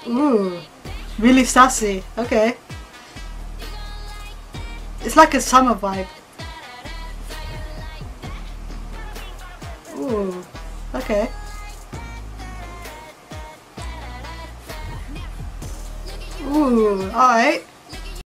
Ooh, really sassy. Okay. It's like a summer vibe. Ooh, okay. Ooh, alright.